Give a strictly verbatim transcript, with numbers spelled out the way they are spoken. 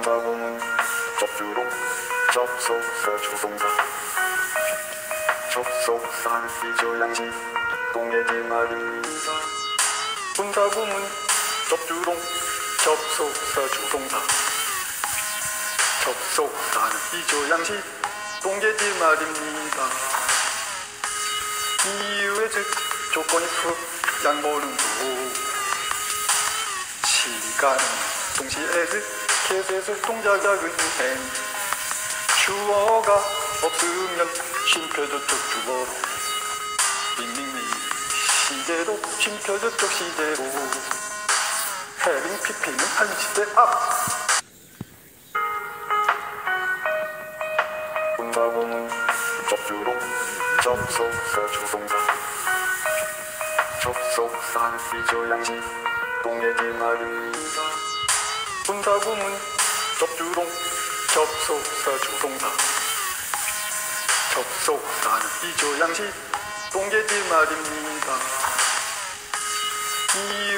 문사구문 접주동 접속사 주동사 접속사는 비조양식 동의지 말입니다. 문사구문 접주동 접속사 주동사 접속사는 비조양식 동의지 말입니다. 이유의 즉 조건이 프 양보는 도 시간은 동시에 즉 개세술 동작작은 행 주어가 없으면 쉼표저쪽 주어로 밍밍밍 시제도 쉼표저쪽 시제로 해빙 피피는 한시대 앞 문사구문 접주동 접속사 주동사 접속사는 비조양식 동의지 말입니다. 문사구문 접주동 접속사 주동사 접속사는 비조양식 동의지 말입니다. 이유